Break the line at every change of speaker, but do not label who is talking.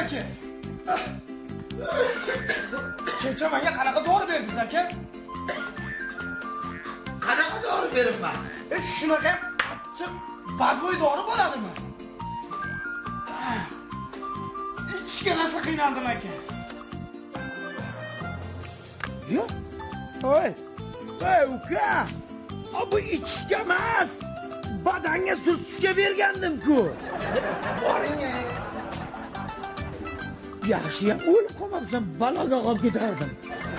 aka. Kecha menga qanaqa dori berdingiz aka?
Qanaqa dori beribman?
Shunaqa achchiq badbo'y dori bo'ladimi? Ichishga rosa qiynaldim aka.
Yo. Voy uka. Bu ichishga emas. Badanga surtishga bergandim-ku.
Boring.
Yaxshi ham o'lib qolmabsan, baloga qolib ketardim.